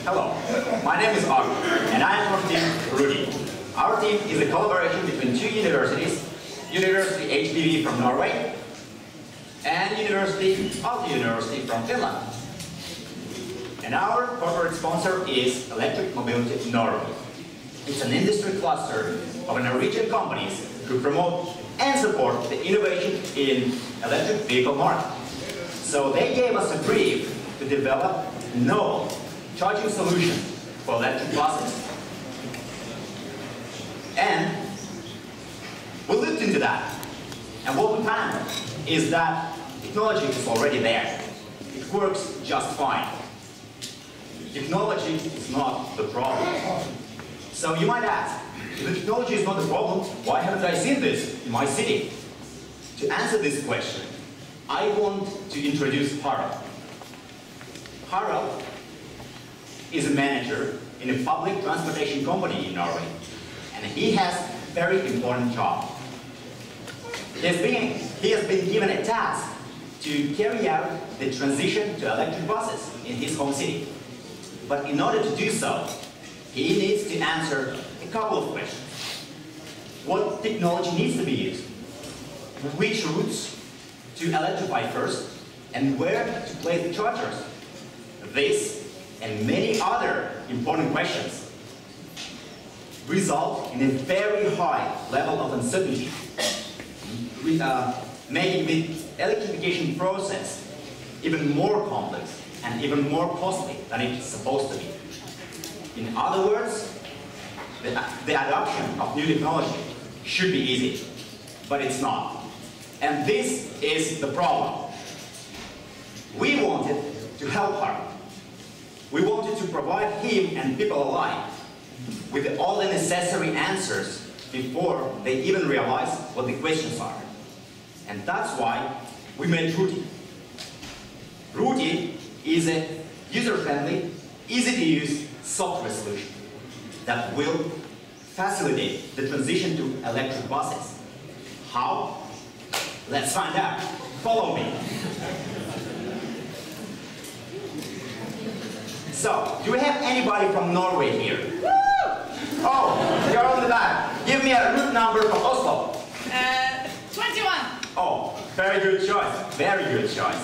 Hello, my name is Aalto, and I am from team Routey. Our team is a collaboration between two universities, University HBV from Norway and Aalto University from Finland. And our corporate sponsor is Electric Mobility Norway. It's an industry cluster of Norwegian companies who promote and support the innovation in electric vehicle market. So they gave us a brief to develop novel charging solution for electric buses. And we looked into that. And what we found is that technology is already there. It works just fine. Technology is not the problem. So you might ask, if the technology is not the problem, why haven't I seen this in my city? To answer this question, I want to introduce Harald. Harald is a manager in a public transportation company in Norway, and he has a very important job. He has been given a task to carry out the transition to electric buses in his home city. But in order to do so, he needs to answer a couple of questions. What technology needs to be used? Which routes to electrify first? And where to place the chargers? This and many other important questions result in a very high level of uncertainty, making the electrification process even more complex and even more costly than it's supposed to be. In other words, the adoption of new technology should be easy, but it's not. And this is the problem. We wanted to help Harald. We wanted to provide him and people alike with all the necessary answers before they even realize what the questions are. And that's why we made Routey. Routey is a user-friendly, easy-to-use software solution that will facilitate the transition to electric buses. How? Let's find out. Follow me. So, do we have anybody from Norway here? Woo! Oh, you're on the back. Give me a route number from Oslo. 21. Oh, very good choice. Very good choice.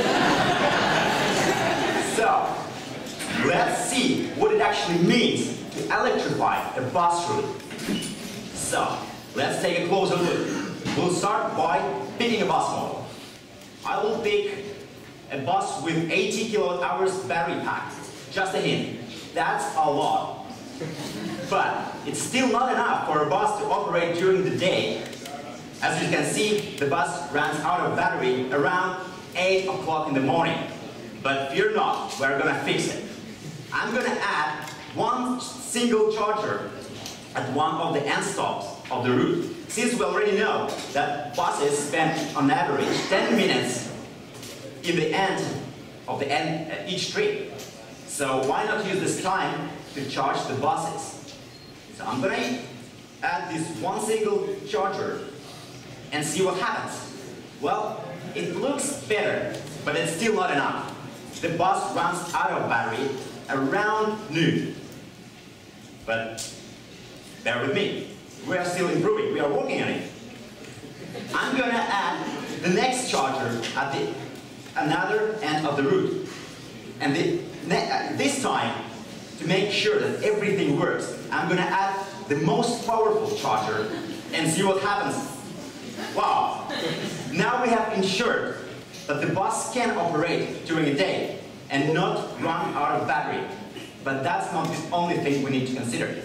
So, let's see what it actually means to electrify a bus route. So, let's take a closer look. We'll start by picking a bus model. I will pick a bus with 80 kWh battery pack. Just a hint, that's a lot. But it's still not enough for a bus to operate during the day. As you can see, the bus runs out of battery around 8 o'clock in the morning. But fear not, we're gonna fix it. I'm gonna add one single charger at one of the end stops of the route, since we already know that buses spend on average 10 minutes in the end of each trip. So why not use this time to charge the buses? So I'm going to add this one single charger and see what happens. Well, it looks better, but it's still not enough. The bus runs out of battery around noon. But bear with me, we are still improving, we are working on it. I'm going to add the next charger at the another end of the route. And this time, to make sure that everything works, I'm going to add the most powerful charger and see what happens. Wow! Now we have ensured that the bus can operate during a day and not run out of battery. But that's not the only thing we need to consider.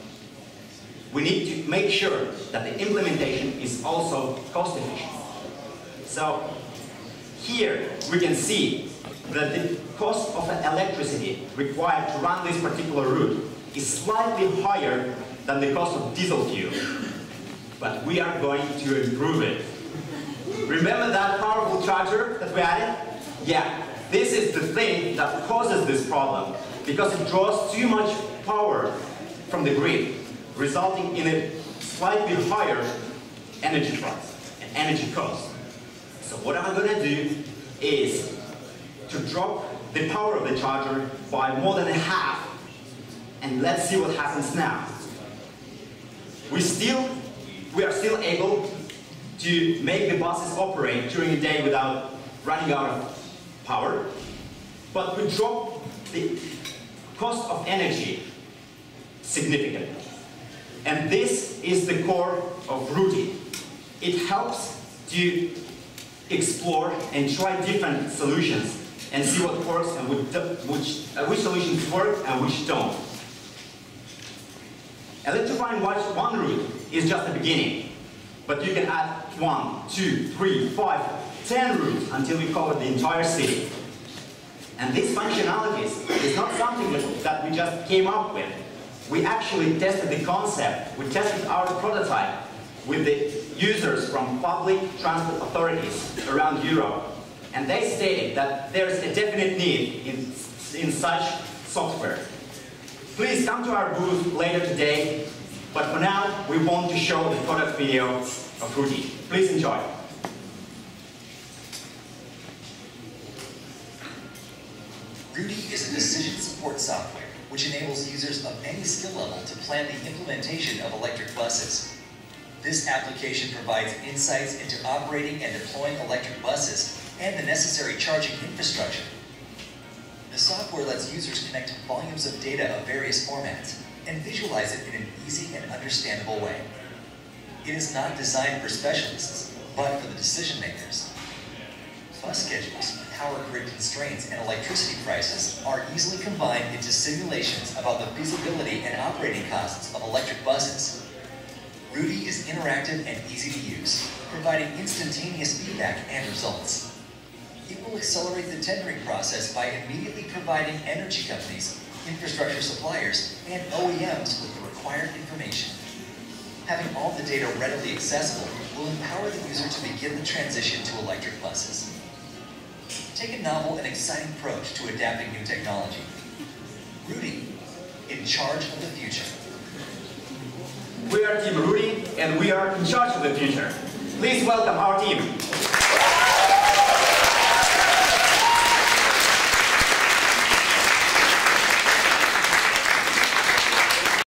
We need to make sure that the implementation is also cost efficient. So here we can see that the cost of the electricity required to run this particular route is slightly higher than the cost of diesel fuel. But we are going to improve it. Remember that powerful charger that we added? Yeah, this is the thing that causes this problem, because it draws too much power from the grid, resulting in a slightly higher energy price and energy cost. So what I'm going to do is to drop the power of the charger by more than half. And let's see what happens now. We are still able to make the buses operate during the day without running out of power, but we drop the cost of energy significantly. And this is the core of Routey. It helps to explore and try different solutions and see what works and which solutions work and which don't. Electrifying one route is just the beginning, but you can add 1, 2, 3, 5, 10 routes until we cover the entire city. And these functionalities is not something that we just came up with. We actually tested the concept. We tested our prototype with the users from public transport authorities around Europe. And they stated that there is a definite need in such software. Please come to our booth later today, but for now, we want to show the product video of Routey. Please enjoy. Routey is a decision support software which enables users of any skill level to plan the implementation of electric buses. This application provides insights into operating and deploying electric buses and the necessary charging infrastructure. The software lets users connect volumes of data of various formats and visualize it in an easy and understandable way. It is not designed for specialists, but for the decision makers. Bus schedules, power grid constraints, and electricity prices are easily combined into simulations about the feasibility and operating costs of electric buses. Routey is interactive and easy to use, providing instantaneous feedback and results. It will accelerate the tendering process by immediately providing energy companies, infrastructure suppliers, and OEMs with the required information. Having all the data readily accessible will empower the user to begin the transition to electric buses. Take a novel and exciting approach to adapting new technology. Routey, in charge of the future. We are Team Routey, and we are in charge of the future. Please welcome our team.